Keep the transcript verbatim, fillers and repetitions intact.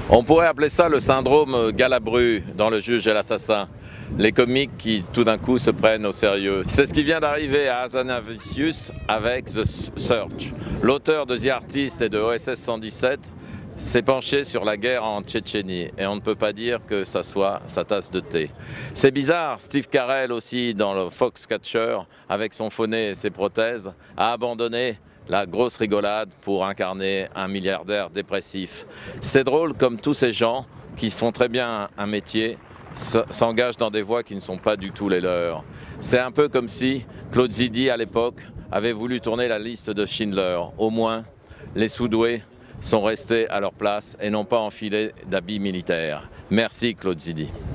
On pourrait appeler ça le syndrome Galabru dans Le Juge et l'Assassin. Les comiques qui tout d'un coup se prennent au sérieux. C'est ce qui vient d'arriver à Hazanavicius avec The Search. L'auteur de The Artist et de O S S cent dix-sept s'est penché sur la guerre en Tchétchénie et on ne peut pas dire que ça soit sa tasse de thé. C'est bizarre, Steve Carell aussi dans le Foxcatcher avec son faux nez et ses prothèses a abandonné la grosse rigolade pour incarner un milliardaire dépressif. C'est drôle comme tous ces gens qui font très bien un métier s'engagent dans des voies qui ne sont pas du tout les leurs. C'est un peu comme si Claude Zidi à l'époque avait voulu tourner la liste de Schindler. Au moins, les sous-doués sont restés à leur place et n'ont pas enfilé d'habits militaires. Merci Claude Zidi.